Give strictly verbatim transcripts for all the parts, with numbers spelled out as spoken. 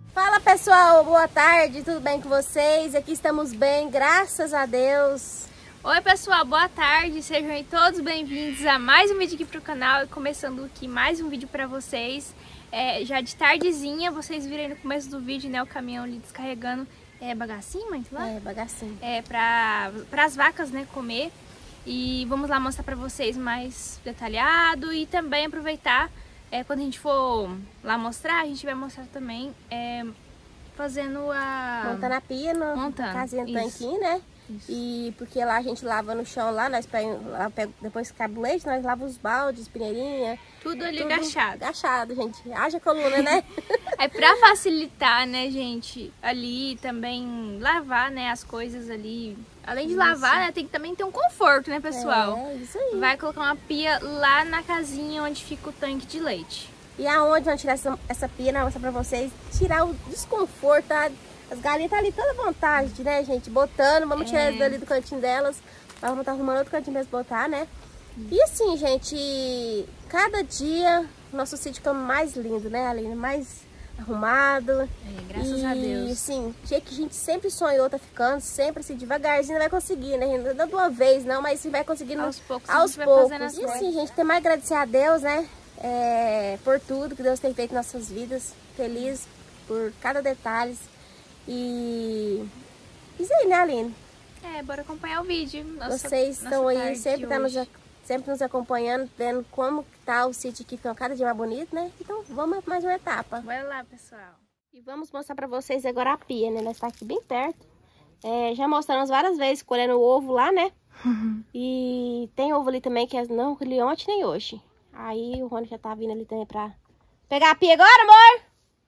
Fala pessoal, boa tarde, tudo bem com vocês? Aqui estamos bem, graças a Deus. Oi pessoal, boa tarde, sejam aí todos bem-vindos a mais um vídeo aqui pro canal. E começando aqui mais um vídeo pra vocês, é, já de tardezinha, vocês viram aí no começo do vídeo, né, o caminhão ali descarregando é, bagacinho, mãe? Lá? É, bagacinho. É, pra, pras vacas, né, comer. E vamos lá mostrar pra vocês mais detalhado e também aproveitar, é, quando a gente for lá mostrar, a gente vai mostrar também é, fazendo a... Montando a pia no Montando, casinha do isso. tanquinho, né? Isso. E porque lá a gente lava no chão, lá nós pegamos, lá pega, depois que acaba o leite, nós lavamos os baldes, peneirinha. Tudo ali tudo agachado. Agachado, gente. Haja coluna, né? É pra facilitar, né, gente, ali também lavar, né, as coisas ali. Além de Isso. lavar, né, tem que também ter um conforto, né, pessoal? É, isso aí. Vai colocar uma pia lá na casinha onde fica o tanque de leite. E aonde vamos tirar essa, essa pia, né? Vou mostrar pra vocês, tirar o desconforto, tá? As galinhas tá ali toda vontade, né, gente? Botando, vamos tirar É. elas dali do cantinho delas. Nós vamos estar arrumando outro cantinho pra eles botar, né? E assim, gente, cada dia nosso sítio fica mais lindo, né, Aline? Mais arrumado. É, graças e, a Deus. E sim, dia que a gente sempre sonhou tá ficando, sempre assim, devagarzinho vai conseguir, né? Não de uma vez, não, mas vai conseguindo Aos poucos, aos a gente vai poucos. fazendo as E coisas. assim, gente, tem mais que agradecer a Deus, né? É, por tudo que Deus tem feito em nossas vidas. Feliz por cada detalhe. E isso aí, né, Aline? É, bora acompanhar o vídeo. Nossa, Vocês estão nossa aí, tarde sempre, tá nos, hoje. sempre nos acompanhando, vendo como tá o sítio aqui, ficando cada dia mais bonito, né? Então vamos a mais uma etapa. Bora lá, pessoal. E vamos mostrar pra vocês agora a pia, né? Nós tá aqui bem perto. É, já mostramos várias vezes, colhendo o ovo lá, né? E tem ovo ali também, que é não colhi ontem nem hoje. Aí o Rony já tá vindo ali também pra pegar a pia agora, amor!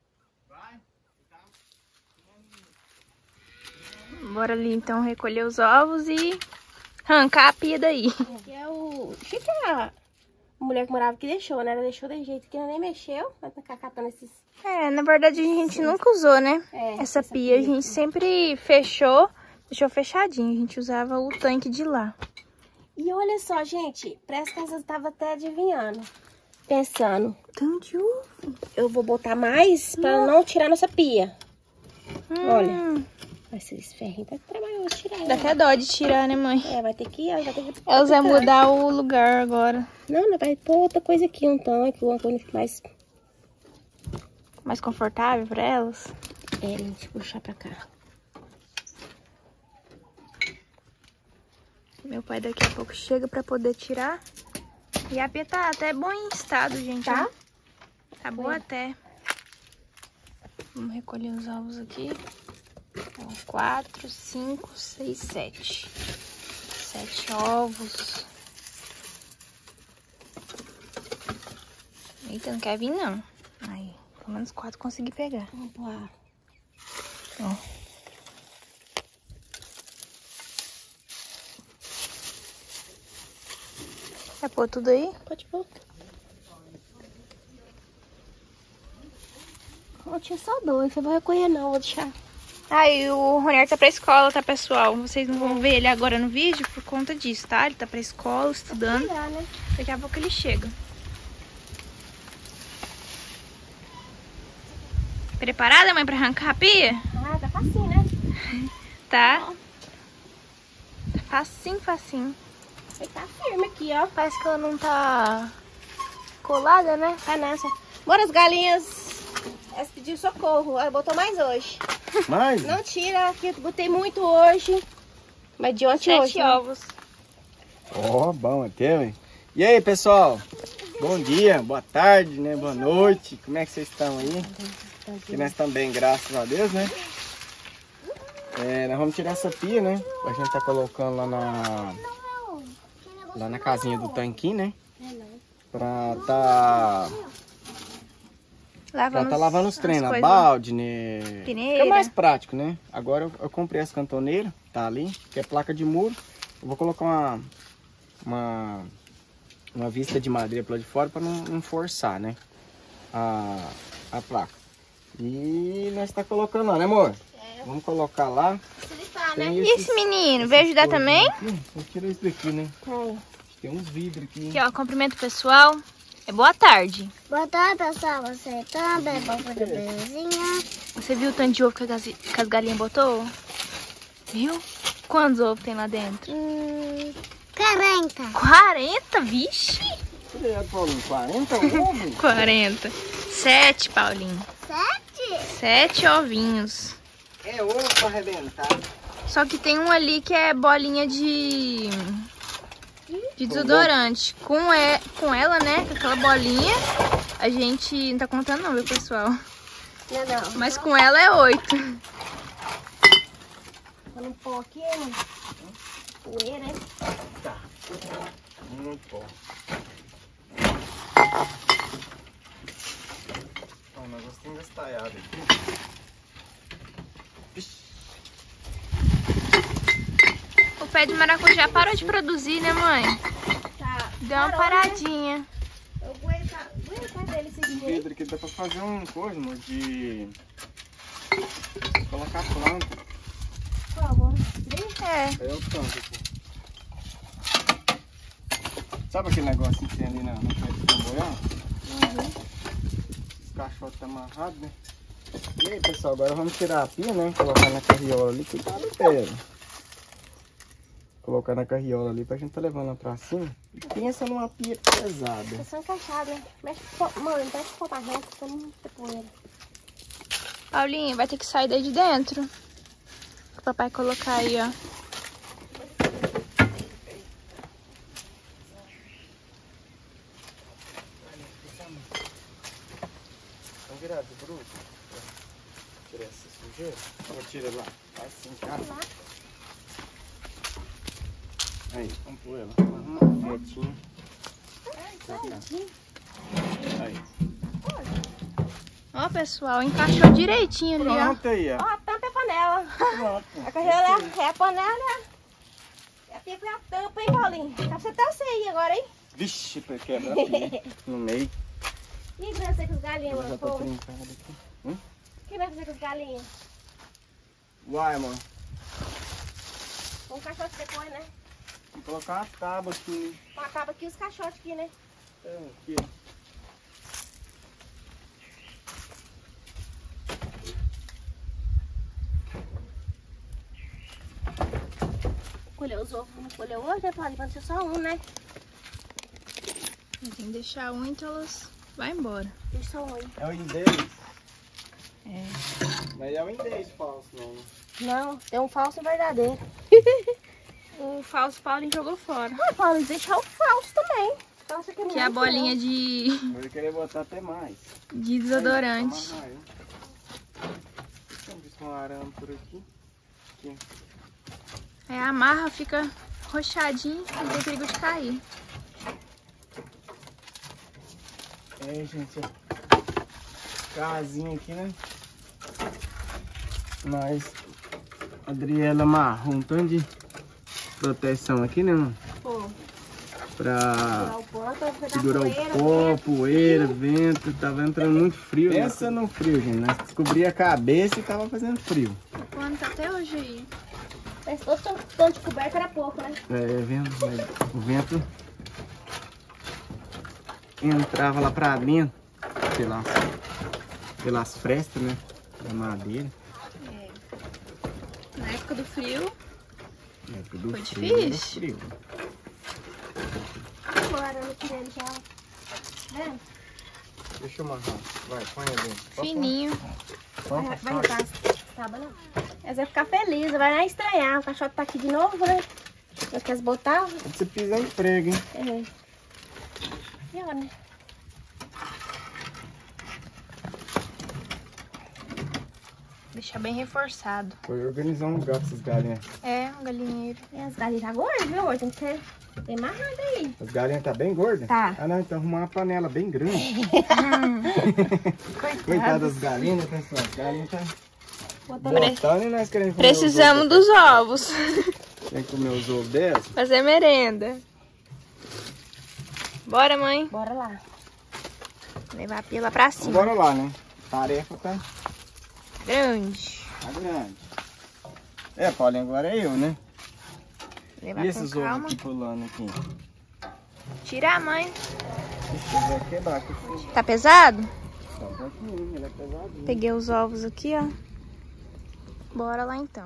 Bora ali então recolher os ovos e arrancar a pia daí. Aqui é o... Achei que a mulher que morava aqui deixou, né? Ela deixou de jeito que ela nem mexeu. Vai ficar catando esses... É, na verdade a gente nunca usou, né? É, essa, essa pia, pia a gente sempre fechou, deixou fechadinho. A gente usava o tanque de lá. E olha só, gente, parece que eu tava até adivinhando. Pensando, Tanto de ovo. eu vou botar mais pra não tirar nossa pia. Hum, Olha. Vai ser esse ferrinho pra trabalhar, tirar. Dá Né? até dó de tirar, né, mãe? É, vai ter que... Ela vai ter que... Elas vão botar. mudar o lugar agora. Não, não vai pôr outra coisa aqui, um tanque, uma coisa mais... Mais confortável pra elas. É, deixa eu puxar pra cá. Meu pai daqui a pouco chega pra poder tirar. E a pia tá até bom em estado, gente. Tá? Ó. Tá boa até. Vamos recolher os ovos aqui. Então, quatro, cinco, seis, sete. Sete ovos. Eita, não quer vir não. Aí, pelo menos quatro consegui pegar. Vamos lá. Ó. Vai pôr tudo aí? Pode pôr. Eu tinha só dois, eu vou recolher não, vou deixar. Aí o Ronier tá pra escola, tá, pessoal? Vocês não vão ver ele agora no vídeo por conta disso, tá? Ele tá pra escola, estudando. Olhar, né? Daqui a pouco ele chega. Preparada, mãe, pra arrancar a pia? Ah, tá facinho, né? Tá. Tá facinho, facinho. Ele tá firme aqui, ó. Parece que ela não tá colada, né? Tá nessa. Bora, as galinhas. Elas pediram socorro. Ela botou mais hoje. Mais? Não tira, aqui eu botei muito hoje. Mas de ontem Sete hoje. né? ovos. Ó, oh, bom até, hein? E aí, pessoal? Bom dia, boa tarde, né? Boa noite. Como é que vocês estão aí? Que nós estamos bem, graças a Deus, né? É, nós vamos tirar essa pia, né? A gente tá colocando lá na... Lá na casinha do tanquinho, né? Pra tá... Lavando, Pra tá lavando os as trem, na coisas. balde, né? Peneira. Fica mais prático, né? Agora eu, eu comprei as cantoneiras, tá ali, que é placa de muro. Eu vou colocar uma, uma, uma vista de madeira pra lá de fora pra não, não forçar, né? A, a placa. E nós tá colocando lá, né, amor? É. Vamos colocar lá. Facilitar, Tem né? E esses- esse menino, essas veio ajudar coisas também? aqui. Vou tirar isso daqui, né? É. Tem uns vidros aqui. Aqui, ó, cumprimento pessoal. É boa tarde. Boa tarde, pessoal. Você também, papai da belezinha. Você viu o tanto de ovo que as, que as galinhas botou? Viu? Quantos ovos tem lá dentro? Hum, quarenta. quarenta? Vixe! Cadê, Paulinho? quarenta ovos? quarenta. sete, Paulinho. Sete? sete ovinhos. É ovo pra arrebentar. Só que tem um ali que é bolinha de... de desodorante. Com, é, com ela, né? Com aquela bolinha, a gente... Não tá contando não, viu, pessoal? Não, não. Mas com ela é oito. Vou um pó aqui, hein? Poeira, hein? Tá. Muito bom. Ó, o negócio tem gastalhado aqui. Ixi. O pé de maracujá parou de produzir, né, mãe? Tá. Deu uma Parou, né? paradinha. Eu vou entrar dele esse O Pedro aqui dá pra fazer um coisa, amor, de colocar planta. Por favor. É. Aí eu planto aqui. Sabe aquele negocinho que tem ali na, na frente do boião? Uhum. Os cachorros tá amarrados, né? E aí, pessoal, agora vamos tirar a pia, né? Colocar na carriola ali. Cuidado, Pedro. Colocar na carriola ali pra gente tá levando lá pra cima. E pensa numa pia pesada. É só encaixado, né? Mexe com mano, mexe com a reta, pra não ter poeira. Paulinha, vai ter que sair daí de dentro. O papai colocar aí, ó. Vamos virar de bruto. Tirar essa sujeira. Vou tirar lá. Vai assim, cara. Aí, vamos pôr ela. Arruma retinho. Aí. Ó, pessoal, encaixou direitinho ali, ó. Pronto aí, ó. Ó, a tampa é a panela. Pronto. A carreira é a panela. E a pia foi a tampa, hein, Paulinho? Tá você até você aí agora, hein? Vixe, quebra a pia no meio. E o que vai fazer com os galinhos, Já mano? tá Pô, trincado aqui. Hum? o que vai fazer com os galinhos? Uai, mano. Com o cachorro depois, né? Vou colocar uma tábua aqui. Acaba aqui os cachorros aqui, né? É, aqui. Colheu os ovos, não colheu hoje, né, Paulinho? Pode ser só um, né? Tem que deixar um, então elas vão embora. Deixa só um aí. É o indês. É. Mas é o indês falso, não. Não, tem um falso e um verdadeiro. O falso Paulinho jogou fora. Ah, Paulinho, deixa o falso também. Falso aqui Que é a bolinha de, Eu ia querer botar até mais. de desodorante. Aí, vamos ver um arame por aqui. Aqui. Aí a amarra fica roxadinho e tem perigo de cair. É, gente. Casinha aqui, né? Mas a Adriela amarrou um tanto de proteção aqui, né, mano? Pô, Pra o pó, pra pegar segurar poeira, o pó, né? poeira, vento. Tava entrando muito frio. Pensa no frio, gente. Nós descobri a cabeça e tava fazendo frio. O pano tá até hoje aí. Mas se fosse um tanto de coberto era pouco, né? É, vento, mas o vento entrava lá pra dentro, pelas, pelas frestas, né? Da madeira. Na época do frio, É, tudo Foi frio, era difícil. frio. Agora eu tirei ele já. Vendo? Deixa eu amarrar. Vai, põe ali. Só fininho. põe. Vai, Só- vai só- arrancar as tábuas, não. Elas vão ficar felizes, vai lá estranhar. O cachorro tá aqui de novo, né? Não quer se botar? Você pisa em prego, hein? É. E olha, né? Deixar bem reforçado. Foi organizar um lugar pra essas galinhas. É, um galinheiro. E as galinhas tá gordas, viu, amor? Tem que ser bem amarrado aí. As galinhas tá bem gordas? Tá. Ah, não, então arrumar uma panela bem grande. Coitado. Coitada das galinhas, né, pessoal? As galinhas tá Botando botando e nós queremos comer Precisamos os ovos. dos ovos. Tem que comer os ovos delas. Fazer merenda. Bora, mãe. Bora lá. Levar a pila pra cima. Bora lá, né? Tarefa tá, Grande. tá grande. É, Paulinho, agora é eu, né? Levar E esses com ovos calma. aqui pulando aqui? Tirar, mãe. Vai quebrar aqui. Tá pesado? Tá um pouquinho, ele é pesadinho. Peguei os ovos aqui, ó. Bora lá então.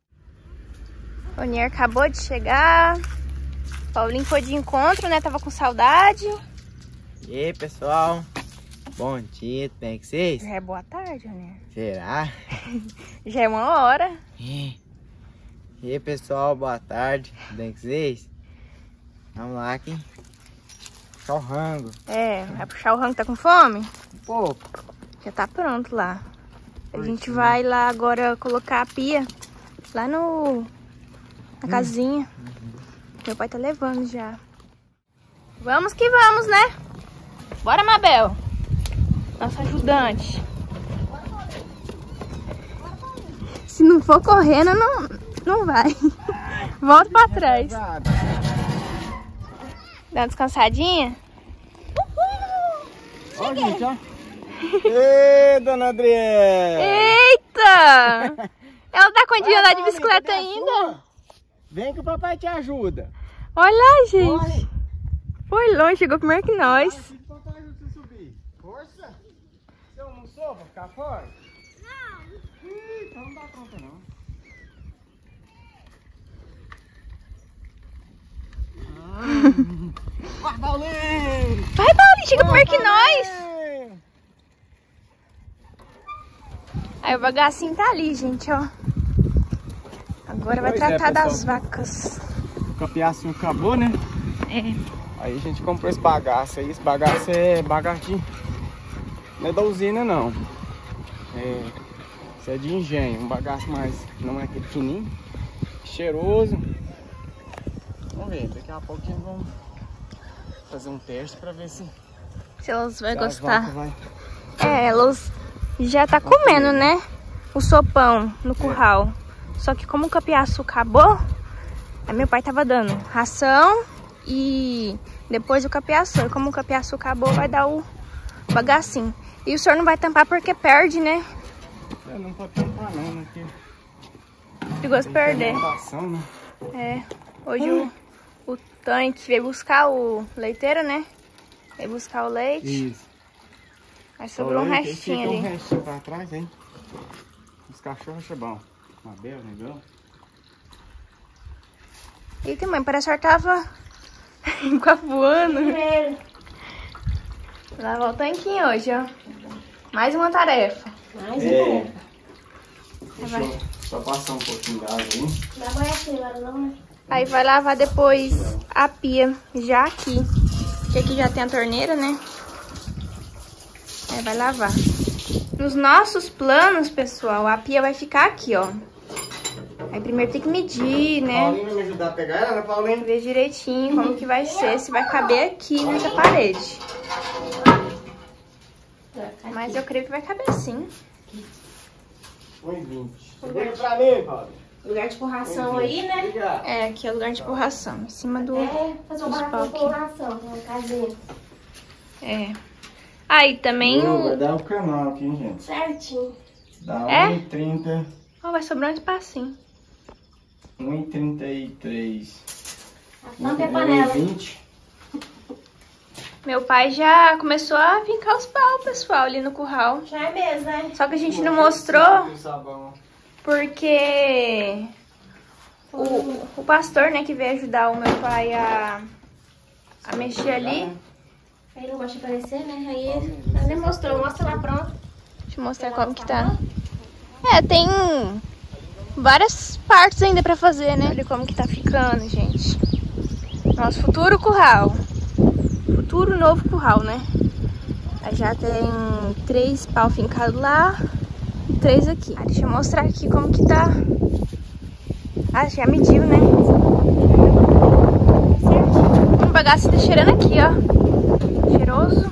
O Nier acabou de chegar. Paulinho foi de encontro, né? Tava com saudade. E aí, pessoal? Bom dia, tudo bem com vocês? Já é boa tarde, Nier. Será? Já é uma hora. E aí, pessoal, boa tarde, tudo bem com vocês? Vamos lá aqui. Puxar o rango. É, vai puxar o rango, tá com fome? Um pouco. Já tá pronto lá. A gente vai lá agora colocar a pia lá no na casinha. Meu pai tá levando já. Vamos que vamos, né? Bora, Mabel. Nossa ajudante. Se não for correndo, não, não vai. Volta pra trás. Dá uma descansadinha? Ó, gente, ó. Ê, dona Adriana! Eita! Ela tá com a de andar de bicicleta ainda? Vem que o papai te ajuda. Olha lá, gente. Corre. Foi longe, chegou primeiro que nós. Vai, o papai ajuda você a subir. Força! Você almoçou pra ficar forte? Não. Ih, então não dá conta não. Vai, Paulinho! Vai, Paulinho, chega primeiro que nós. Aí o bagacinho tá ali, gente, ó. Agora vai Pois é, tratar das pessoal. vacas. O capiacinho acabou, né? É. Aí a gente comprou esse bagaço aí. Esse bagaço é bagaço de... Não é da usina, não. É... Isso é de engenho. Um bagaço mais... Não é aquele fininho. Cheiroso. Vamos ver. Daqui a pouco a gente vai fazer um teste pra ver se... Se elas vão se as gostar. vacas vai... É, elas já tá comendo, né? O sopão no curral. Só que como o capiaçu acabou, aí meu pai tava dando ração e depois o capiaçu. E como o capiaçu acabou, vai dar o bagacinho. E o senhor não vai tampar porque perde, né? É, não pode tampar não, né? Porque Perigoso perder. inundação, né? É, hoje o, o tanque veio buscar o leiteiro, né? Veio buscar o leite. Isso. Aí sobrou um Olha aí, restinho fica ali. um restinho pra trás, hein? Os cachorros acham bom. Mabel, negão. Eita, mãe, parece que a senhora tava quase voando. Lavar o tanquinho hoje, ó. Mais uma tarefa. Mais É. um. Deixa eu só passar um pouquinho d'água aí. Dá banho aqui agora não, né? Aí vai lavar depois a pia, já aqui. Porque aqui já tem a torneira, né? Aí vai lavar. Nos nossos planos, pessoal, a pia vai ficar aqui, ó. Aí primeiro tem que medir, né? Paulinho vai me ajudar a pegar ela, Paulinho? Ver direitinho como que vai ser, se vai caber aqui nessa parede. Mas eu creio que vai caber sim. um e vinte. Segura pra mim, Paulinho. Lugar de porração aí, né? Obrigado. É, aqui é o lugar de porração, em cima do... É, fazer um dos barraco de pau aqui. porração, uma casinha. É. Aí também Uh, vai o... dar o canal aqui, hein, gente. Certinho. Dá É? um e trinta. Ó, vai sobrar um espacinho. um e trinta e três. Tampa a panela. um e vinte. Meu pai já começou a vincar os pau, pessoal, ali no curral. Já é mesmo, né? Só que a gente não mostrou O sabão. porque o, o pastor, né, que veio ajudar o meu pai a, a mexer ali. Aí não gosta de aparecer, né? Aí ela nem mostrou, mostra lá pronto. Deixa eu mostrar como que tá. É, tem várias partes ainda pra fazer, né? Olha como que tá ficando, gente. Nosso futuro curral. Futuro novo curral, né? Aí já tem três pau fincados lá e três aqui. Ah, deixa eu mostrar aqui como que tá. Ah, já mediu, né? O bagaço tá cheirando aqui, ó. Cheiroso.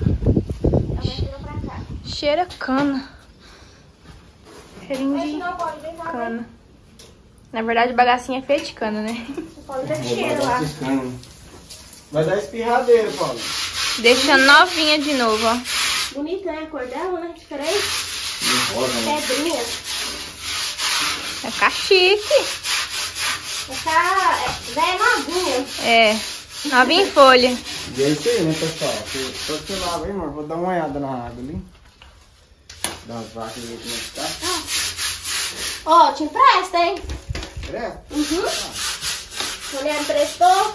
Cheira cana. Cheirinho de cana. Na verdade, o bagacinho é feito de cana, né? Pode dar Vou cheiro dar lá. piscando. Vai dar espirradeira, Paulo. Deixa novinha de novo, ó. Bonita, né? A cor dela, né? Diferente. Rosa, né? Pedrinha. Vai ficar chique. Essa é, já é novinha. É. Nova em folha. E é isso aí, né, pessoal? Só que você lava aí, amor. Vou dar uma olhada na água ali. Das vacas aí, como é que tá. Ó, te empresta, hein? Presta? Uhum. Mulher me emprestou.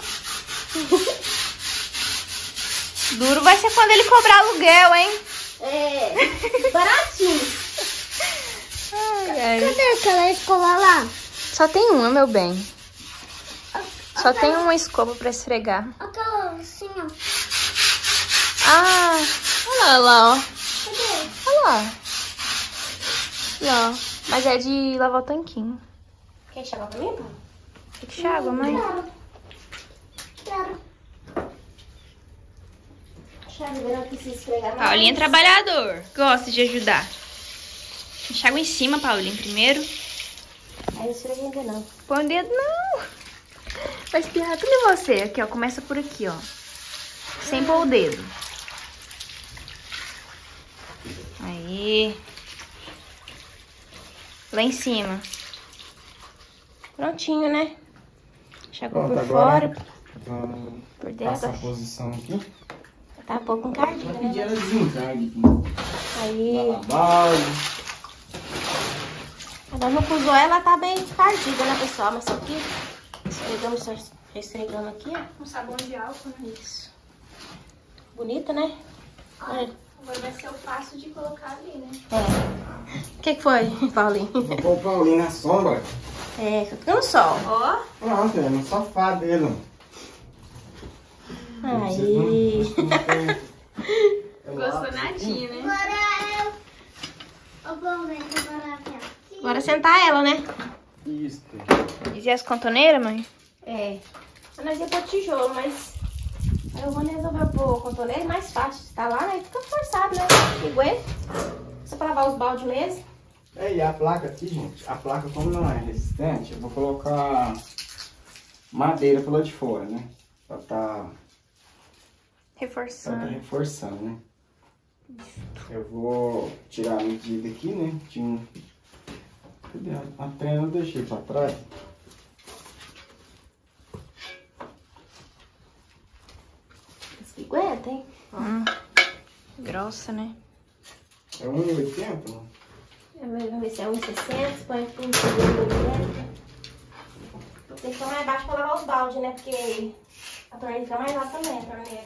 Duro vai ser quando ele cobrar aluguel, hein? É, baratinho. Ai, ai. Cadê aquela escova lá? Só tem uma, meu bem. Só tem uma escova pra esfregar. Aquela assim, ó. Ah, olha lá, lá, ó. Cadê? Olha lá. Lá, ó. Mas é de lavar o tanquinho. Quer enxaguar pra mim, pô? Tem que enxágua, mãe. Quero. Quero. Enxaguar, não precisa esfregar mais. Paulinho é trabalhador. Gosta de ajudar. Enxágua em cima, Paulinho, primeiro. Aí eu esfreguei ainda não. Põe o dedo, não. Vai espirrar tudo em você. Aqui, ó. Começa por aqui, ó. Sem pôr o dedo. Aí. Lá em cima. Prontinho, né? Enxagou Pronto, por agora fora, vamos por passar a dentro. posição aqui. Tá um pouco encardida, Vou pedir né? ela desencargue aqui. Aí, Lava balde. agora não pusou ela, tá bem encardida, né, pessoal? Mas só que esfregamos, só esfregando aqui, ó. Um sabão de álcool, né? Isso. Bonita, né? É. Agora vai ser o fácil de colocar ali, né? É. O que que foi, Paulinho? Vou pôr o Paulinho na sombra. É, fica no sol. Ó. Pronto, é no sofá dele. Aí. Gostou nadinha, né? Agora eu... Eu vou ver agora aqui. Agora sentar ela, né? Isso. E as contoneiras, mãe? É. Nós ia pôr tijolo, mas aí o Rony resolveu pôr contorneiro, é mais fácil. Tá lá, né? Fica forçado, né? Aguenta. Só pra lavar os baldes mesmo. É, e a placa aqui, gente, a placa como não é resistente, eu vou colocar madeira pelo lado de fora, né? Pra tá, pra tá Reforçando. reforçando, né? Eu vou tirar a medida aqui, né? Tinha um... Cadê? A trena eu deixei pra trás. Isso que aguenta, hein? Hum. Grossa, né? É um e oitenta? Vamos ver se é um e sessenta, se põe por um segundo. Tem que ficar mais baixo pra lavar os baldes, né? Porque a torneira fica mais alta também, a torneira.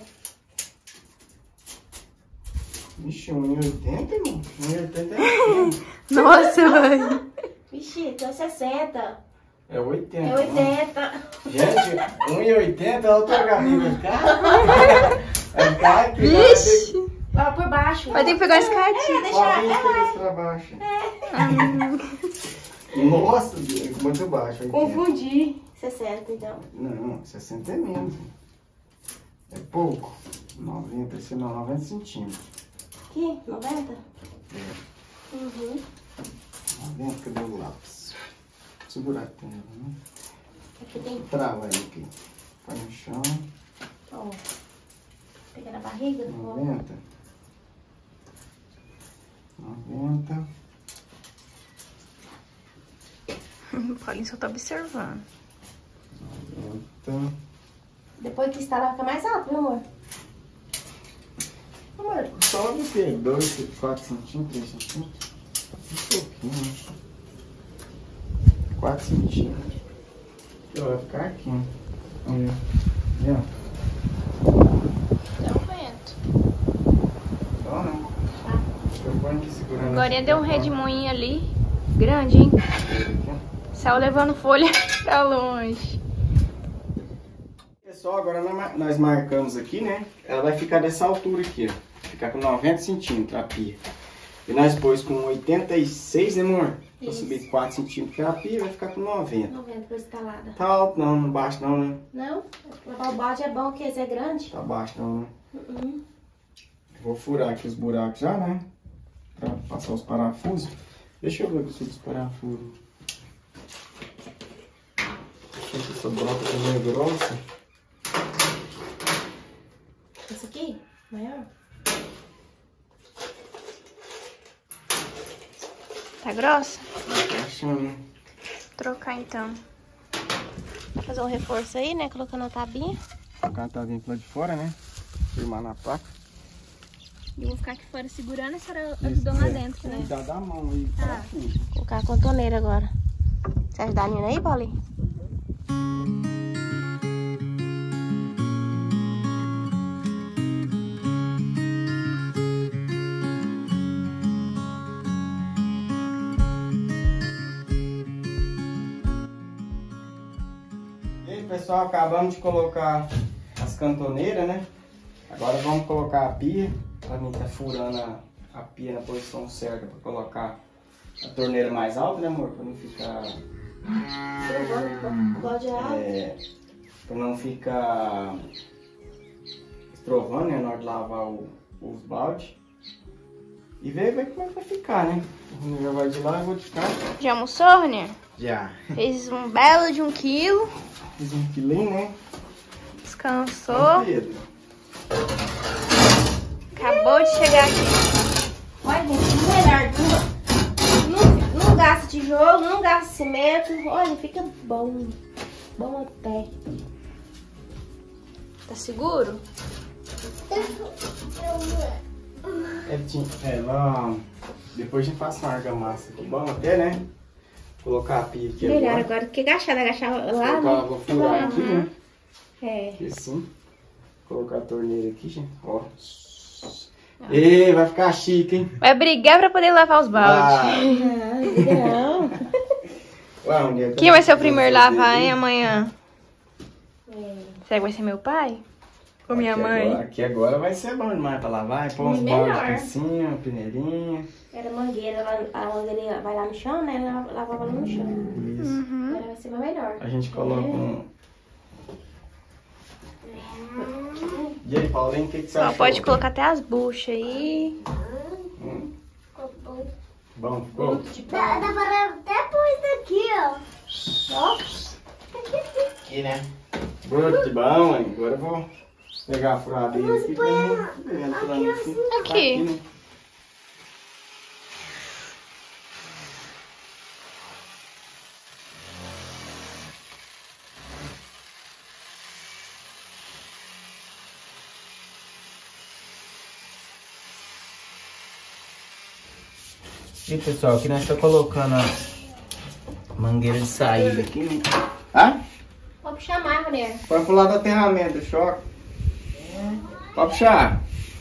Vixe, um e oitenta, irmão? um e oitenta é pequeno. Nossa, mãe. Vixe, tem sessenta. É oitenta. É oitenta. Gente, um e oitenta, a outra garrinha vai ficar. Vai ficar aqui. Vixe. Lava por baixo. Vai ter que pegar a É, escadinha. deixa Ó, vinte ela. quilos pra baixo. Nossa, Deus, muito baixo. oitenta. Confundi. sessenta, então. Não, sessenta é menos. É pouco. noventa, sei lá, noventa centímetros. Aqui, noventa? Uhum. noventa, cadê o lápis? Segurar aqui, né? Aqui tem, Trava aí aqui. Põe no chão. ó. Pegar na barriga do povo. noventa. noventa. O Paulinho só tá observando. noventa. Depois que instalar fica mais alto, meu amor. Amor, sobe o quê? dois, quatro centímetros, três centímetros? Um pouquinho, né? quatro centímetros. Aqui, ó, vai ficar aqui, ó. Olha. Olha. Dá um vento. Só não. Eu ponho aqui segurando. Agora essa deu um aqui, ó. redemoinho ali. Grande, hein? Aqui, ó. Saiu levando folha pra longe. Pessoal, agora nós mar- nós marcamos aqui, né? Ela vai ficar dessa altura aqui, ó. Ficar com noventa centímetros a pia. E nós pôs com oitenta e seis, né, amor? Vou Isso. subir quatro centímetros que é a pia, vai ficar com noventa. noventa por instalada. Tá alto não, não baixo não, né? Não? Lavar o balde é bom, porque esse é grande. Tá baixo não, né? Uhum. Vou furar aqui os buracos já, né? Pra passar os parafusos. Deixa eu ver aqui os parafusos. Deixa eu ver se essa broca tá meio grossa. Esse aqui, maior. Tá grossa? Tá achando, né? Vou trocar então. Fazer um reforço aí, né? Colocando a tabinha. O cara tá vindo pro lado de fora, né? Firmar na placa. Eu vou ficar aqui fora segurando e a senhora ajudando lá é. dentro, né? Cuidar da mão aí, Tá. tá tudo. Vou colocar a contoneira agora. Você ajuda a Nina aí, Paulinho? E aí, pessoal, acabamos de colocar as cantoneiras, né? Agora vamos colocar a pia. Pra mim tá furando a, a pia na posição certa pra colocar a torneira mais alta, né, amor? Pra não ficar... É, pra não ficar estrovando, né, na hora de lavar o, os baldes. E ver, ver como é que vai ficar, né? O já vai de lá e vou de cá. Já almoçou, Ranier? Já. Fez um belo de um quilo. Fiz um quilinho, né? Descansou. Pedro. Acabou de chegar aqui. Olha, gente, melhor. Não, não gasta tijolo, não gasta cimento. Olha, fica bom. Bom até. Tá seguro? É, tinha- é, lá, depois a gente passa uma argamassa aqui. Bom até, né? Colocar a pia aqui Melhor agora. agora do que agachar, agachar lá, Colocar, né? vou furar aqui, né? É. Aqui assim. Colocar a torneira aqui, gente. Ó. E vai ficar chique, hein? Vai brigar pra poder lavar os baldes. Não. Ué, um dia Quem vai ser o primeiro a fazer lavar, isso. hein, amanhã? Será que vai ser meu pai? Ou minha Aqui mãe? Agora, aqui agora vai ser bom demais pra lavar. Põe uns Melhor. baldes aqui em cima, uma peneirinha. Era mangueira, lá, a mangueira vai lá no chão, né? Ela lavava lá no chão. Isso. Uhum. Agora vai ser mais melhor. A gente coloca um... E aí, Paulinho, o que, que você Ó, achou? pode colocar até as buchas aí. Hum, bom, ficou? Dá, dá pra até pôr isso aqui, ó. Aqui, né? Muito bom, hein? Agora eu vou pegar a furadeira aqui pra mim. Entrando assim. Tá Aqui. né? E pessoal, aqui nós estamos colocando a mangueira de saída aqui, né? Ah? Pode puxar mais, mulher. Vai pro lado do aterramento, choque. Pode puxar.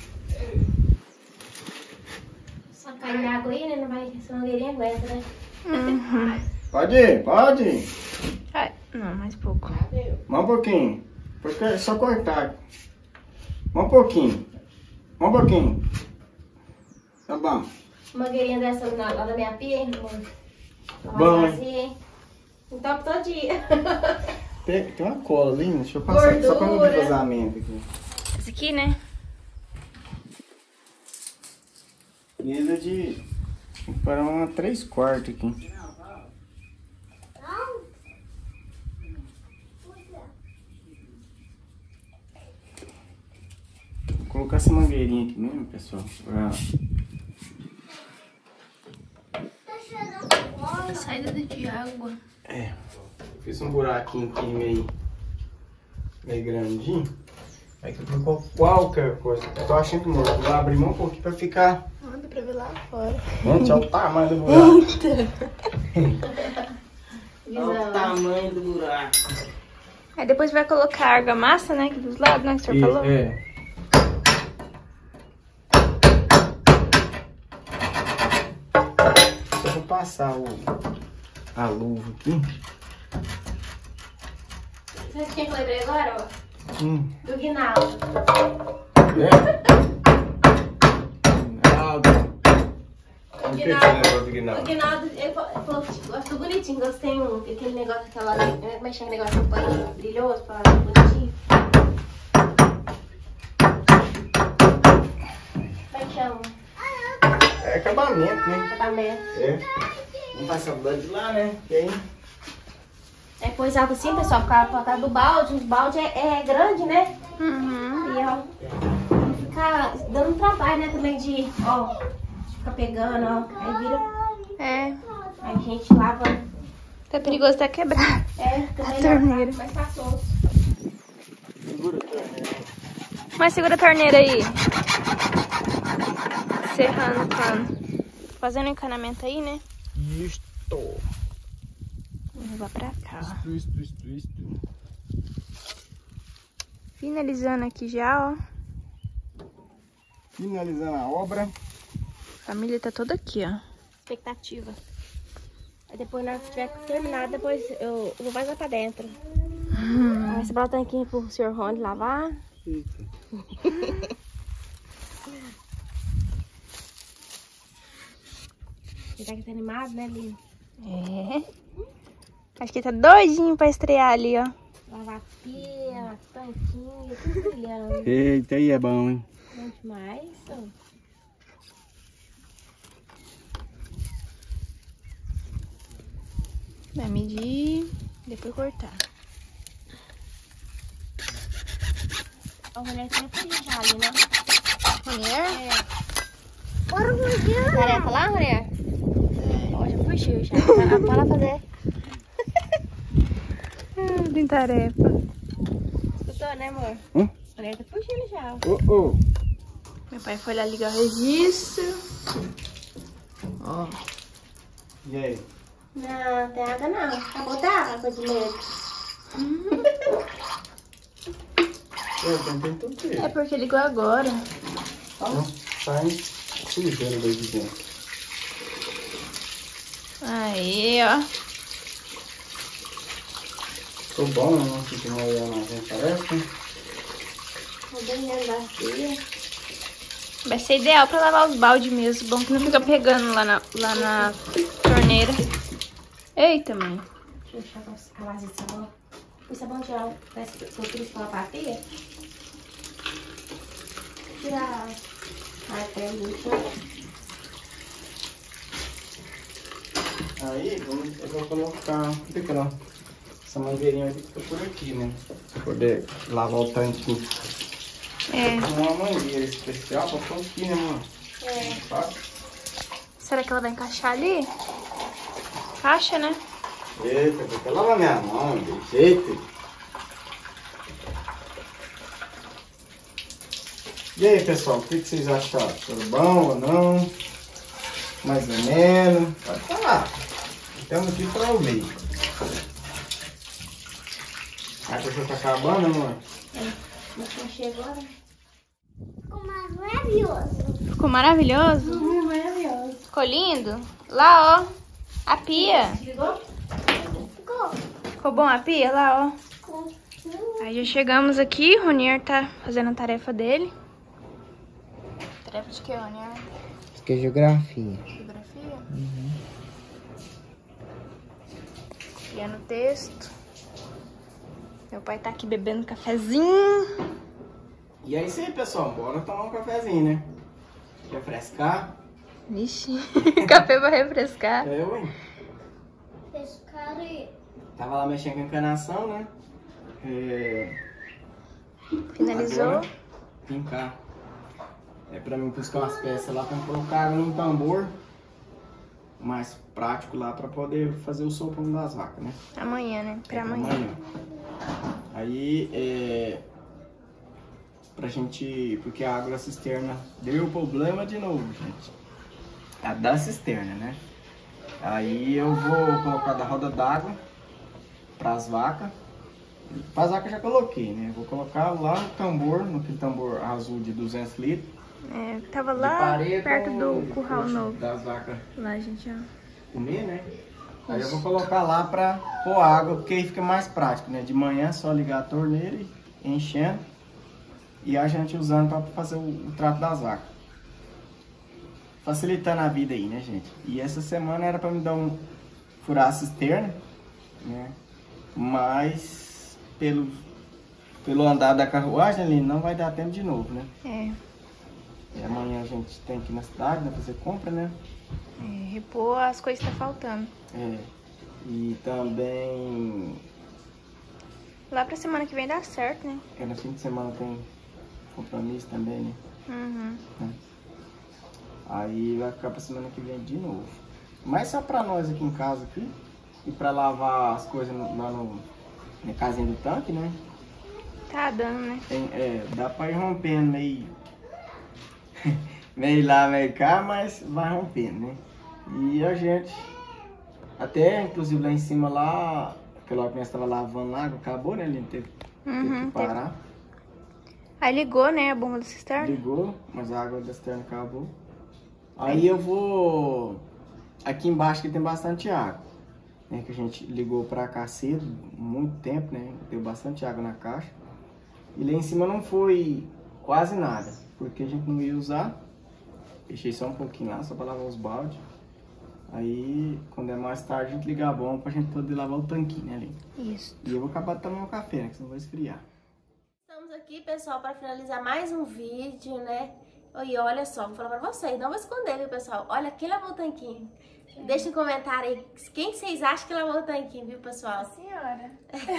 Só cair água aí, né? Não vai, essa mangueirinha aguenta, né? Uhum. Pode ir, pode ir. Ai, não, mais pouco. Mais um pouquinho. Porque é só cortar. Mais um pouquinho. Mais um pouquinho. Tá bom. Mangueirinha dessa na- lá da minha pia, hein, amor? Bom, hein? Vazia, hein? Então, todo dia. Tem, tem uma cola ali, né? Deixa eu passar aqui, só pra não ver Gordura. vazamento aqui. Esse aqui, né? Mesa de... para uma três quartos aqui. Vou colocar essa mangueirinha aqui mesmo, pessoal. Pra... Saída de água. É, fiz um buraquinho aqui meio, meio grandinho. Aí que ficou qualquer coisa. Eu tô achando que eu vou abrir mão um pouquinho pra ficar. Manda pra ver lá fora. Gente, olha o tamanho do buraco. Olha o Visão. tamanho do buraco. Aí depois vai colocar a argamassa, né? Aqui dos lados, né? Que o senhor E- falou. É. Só vou passar o, a luva aqui. Sabe de quem que eu lembrei agora, ó? Hum. Do Guinaldo. É? Ronaldo. O que que você lembrou do O Guinaldo? Guinaldo, ele falou, ele falou, gosto bonitinho, gostei um, aquele negócio, aquela, como é que chama o negócio do banho brilhoso, pra bonitinho. Como é que chama? É acabamento, né? Acabamento. É. Vamos passar o lado de lá, né? E aí? É coisado assim, pessoal, por causa, por causa do balde. Os balde é, é grande, né? Uhum. E ó, fica dando trabalho, né? Também de, ó, de ficar pegando, ó. Aí vira, É. aí a gente lava. Tá perigoso até quebrar. É, A também torneira. mais passoso. Segura a torneira. Mas segura a torneira aí. Serrando o cano. Fazendo encanamento aí, né? Isto. Vou levar pra cá, ó. Isto, isto, isto, isto. Finalizando aqui já, ó. Finalizando a obra. A família tá toda aqui, ó. Expectativa. Aí depois, na hora que tiver terminado, depois eu, eu vou mais lá pra dentro. Hum. Aí você bota aqui pro senhor Rony lavar. Eita. Ele tá animado, né, Lino? É. Acho que tá doidinho pra estrear ali, ó. Lavar a pia, tanquinho, tudo brilhando. Eita, aí é bom, hein? Bom demais. Ó. Vai medir, depois cortar. A mulher tem que já ali, né? Mulher? É. Bora fugir. Tarefa lá, mulher? Ó, já fugiu já. Tá, tá lá fazer. Ah, tem tarefa. Escutou, né, amor? Hum? A mulher tá fugindo já. Oh, oh. Meu pai foi lá ligar o registro. Ó. E aí? Não, tem água não. Acabou da água de leite. Eu tentei tudo isso. É porque ligou agora. Não, sai sujeira daí de dentro. Aí, ó. Ficou bom, não fica molhando a gente, parece. Tô banhando da pia. Vai ser ideal pra lavar os baldes mesmo. Bom que não fica pegando lá na, lá na torneira. Eita, mãe. Deixa eu deixar a vazia de sabão. O sabão de álcool, parece que eu fiz pra lavar a pia. Tirar a pele. Aí, vamos, eu vou colocar fica lá, essa mangueirinha aqui fica por aqui, né? Pra poder lavar o tanquinho. É. Uma mangueira especial pra pôr aqui, né, mano? É. Sabe? Será que ela vai encaixar ali? Encaixa, né? Eita, vou até lavar minha mão, de jeito. E aí, pessoal, o que, que vocês acharam? Foi bom ou não? Mais ou menos? Pode falar. Estamos aqui para ouvir. A coisa tá acabando, amor? É. Mas não chegou, né? Ficou mais maravilhoso. Ficou maravilhoso? Hum, maravilhoso. Ficou lindo? Lá, ó. A pia. Ligou? Ficou. Ficou bom a pia? Lá, ó. Ficou. Aí já chegamos aqui. O Ronier tá fazendo a tarefa dele. Tarefa de que, Ronier? Isso aqui é geografia. Geografia? Uhum. Criando texto. Meu pai tá aqui bebendo cafezinho. E é isso aí, pessoal. Bora tomar um cafezinho, né? Refrescar. Ixi, café pra refrescar. É, ué. Pescaram e... Tava lá mexendo com a encanação, né? É... Finalizou. Agora, pincar. É pra mim buscar umas peças lá pra colocar num tambor mais prático lá pra poder fazer o sopão das vacas, né? Amanhã, né? Pra É, amanhã. Aí, é... pra gente... Porque a água da cisterna deu problema de novo, gente. A da cisterna, né? Aí eu vou colocar da roda d'água pras vacas. Para as vacas já coloquei, né? Vou colocar lá no tambor, naquele tambor azul de duzentos litros. É, tava de lá parede, perto do e curral coxa novo. das vacas Lá, gente, ó. comer, né? Aí eu vou colocar lá pra pôr água, porque aí fica mais prático, né? De manhã é só ligar a torneira e enchendo. E a gente usando pra fazer o, o trato das vacas. Facilitando a vida aí, né, gente? E essa semana era pra me dar um... furar a cisterna, né? Mas pelo, pelo andar da carruagem ali, não vai dar tempo de novo, né? É. E amanhã a gente tem que ir na cidade, né? Fazer compra, né? É, repor as coisas que tá faltando. É. E também... Lá pra semana que vem dá certo, né? É, no fim de semana tem compromisso também, né? Uhum. É. Aí vai ficar pra semana que vem de novo. Mas só pra nós aqui em casa aqui. E pra lavar as coisas no- lá no, na casinha do tanque, né? Tá dando, né? Tem, é, dá pra ir rompendo meio, meio lá, meio cá, mas vai rompendo, né? E a gente, até inclusive lá em cima lá, aquela hora que nós estava lavando lá, água acabou, né? A gente teve, teve Uhum, que parar. Aí ligou, né, a bomba da cisterna? Ligou, mas a água da cisterna acabou. Aí eu vou... Aqui embaixo que tem bastante água, né? Que a gente ligou pra cá cedo, muito tempo, né? Deu bastante água na caixa. E lá em cima não foi quase nada, porque a gente não ia usar. Deixei só um pouquinho lá, só pra lavar os baldes. Aí, quando é mais tarde, a gente liga a bomba pra gente poder lavar o tanquinho, né, ali. Isso. E eu vou acabar de tomar um café, né? Que senão vai esfriar. Estamos aqui, pessoal, para finalizar mais um vídeo, né? E olha só, vou falar pra vocês, não vou esconder, viu, pessoal? Olha, quem lavou o tanquinho? É. Deixa um comentário aí, quem vocês acham que lavou o tanquinho, viu, pessoal? A senhora.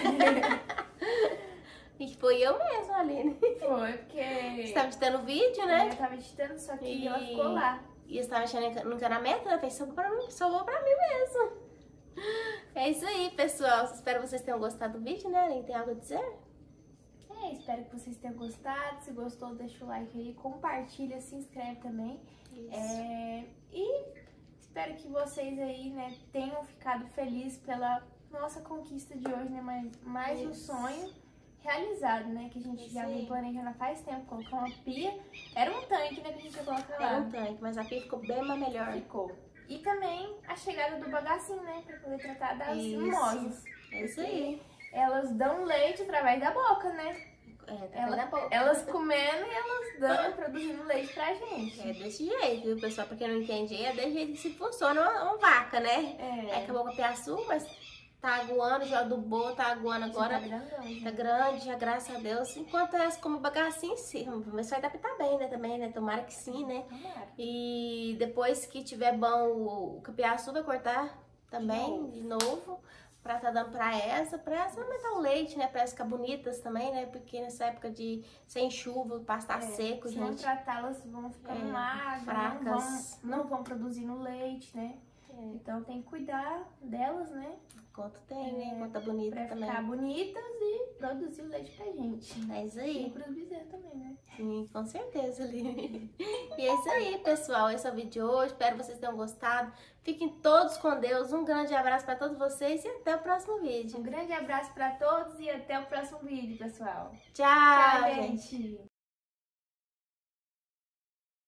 E foi eu mesma, Aline. Foi, porque... Você estava editando o vídeo, né? Eu tava editando, só que E... ela ficou lá. E eu estava mexendo no encanamento, ela fez só pra mim, salvou pra mim mesmo. É isso aí, pessoal. Espero que vocês tenham gostado do vídeo, né, Aline? Tem algo a dizer? É, espero que vocês tenham gostado. Se gostou, deixa o like aí, compartilha, se inscreve também. Isso. É, e espero que vocês aí, né, tenham ficado felizes pela nossa conquista de hoje, né? Mais, mais um sonho realizado, né? Que a gente Isso já vem aí. planejando faz tempo, colocar uma pia. Era um tanque, né, que a gente ia colocar lá. Era um tanque, mas a pia ficou bem mais melhor. Ficou. E também a chegada do bagacinho, né? Pra poder tratar das Isso. mimosas. É isso aí. Elas dão leite através da boca, né? É, tá Ela- na boca. Elas comendo e elas dando, produzindo leite pra gente. É desse jeito, viu, pessoal? Pra quem não entende, é desse jeito que se funciona uma, uma vaca, né? É. Aí acabou com a piaçu, mas tá aguando, já adubou, tá aguando agora. Tá grandão, Tá gente. grande, já graças a Deus. Enquanto elas comem bagacinho em si, mas vai adaptar bem, né, também, né? Tomara que sim, né? Tomara. E depois que tiver bom o, o capiaçu, vai cortar também, de novo. de novo, pra tá dando pra essa, pra essa aumentar o leite, né? Pra elas ficar bonitas também, né? Porque nessa época de sem chuva, o pasto tá É, seco, se não gente. tratá-las, vão ficando É, magras, não fracas. vão, não vão produzindo leite, né? É. Então tem que cuidar delas, né? Enquanto tem, né? É, Enquanto tá bonita Pra também. ficar bonitas e produzir o leite pra gente. É isso E aí. pros bezerros também, né? Sim, com certeza, Aline. E é isso aí, pessoal. Esse é o vídeo de hoje. Espero que vocês tenham gostado. Fiquem todos com Deus. Um grande abraço para todos vocês e até o próximo vídeo. Um grande abraço pra todos e até o próximo vídeo, pessoal. Tchau, Tchau, gente. gente.